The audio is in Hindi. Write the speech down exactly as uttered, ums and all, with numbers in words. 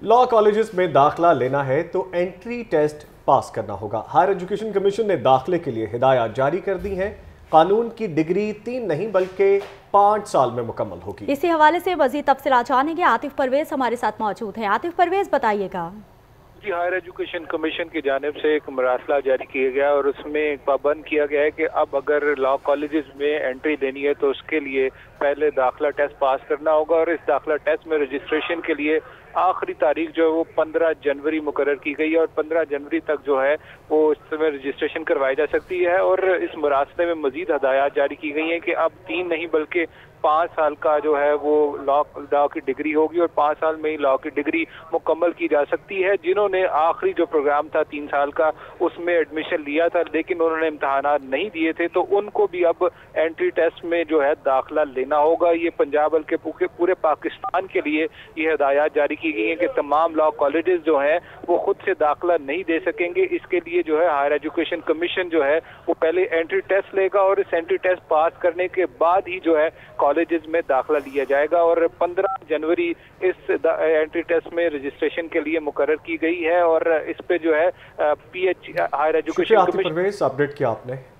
लॉ कॉलेजेस में दाखिला लेना है तो एंट्री टेस्ट पास करना होगा। हायर एजुकेशन कमीशन ने दाखिले के लिए हिदायत जारी कर दी हैं। कानून की डिग्री तीन नहीं बल्कि पाँच साल में मुकम्मल होगी। इसी हवाले से मजीद तफसीलात जानेंगे। आतिफ परवेज हमारे साथ मौजूद हैं। आतिफ परवेज, बताइएगा। जी, हायर एजुकेशन कमीशन की जानिब से एक मरासला जारी किया गया और उसमें पाबंद किया गया है कि अब अगर लॉ कॉलेजेस में एंट्री देनी है तो उसके लिए पहले दाखिला टेस्ट पास करना होगा और इस दाखिला टेस्ट में रजिस्ट्रेशन के लिए आखिरी तारीख जो है वो पंद्रह जनवरी मुकर्रर की गई है और पंद्रह जनवरी तक जो है वो इस समय रजिस्ट्रेशन करवाई जा सकती है। और इस मरासले में मजीद हदायत जारी की गई हैं कि अब तीन नहीं बल्कि पाँच साल का जो है वो लॉ लॉ की डिग्री होगी और पाँच साल में ही लॉ की डिग्री मुकम्मल की जा सकती है। जिन्होंने आखिरी जो प्रोग्राम था तीन साल का उसमें एडमिशन लिया था लेकिन उन्होंने इम्तहानात नहीं दिए थे तो उनको भी अब एंट्री टेस्ट में जो है दाखिला लेना होगा। ये पंजाब बल्कि पूरे पाकिस्तान के लिए ये हिदायत जारी की गई है कि तमाम लॉ कॉलेजेस जो हैं वो खुद से दाखिला नहीं दे सकेंगे। इसके लिए जो है हायर एजुकेशन कमीशन जो है वो पहले एंट्री टेस्ट लेगा और इस एंट्री टेस्ट पास करने के बाद ही जो है कॉलेजेस में दाखिला लिया जाएगा और पंद्रह जनवरी इस एंट्री टेस्ट में रजिस्ट्रेशन के लिए मुकर्रर की गई है। और इस पे जो है PH higher education commission update किया आपने।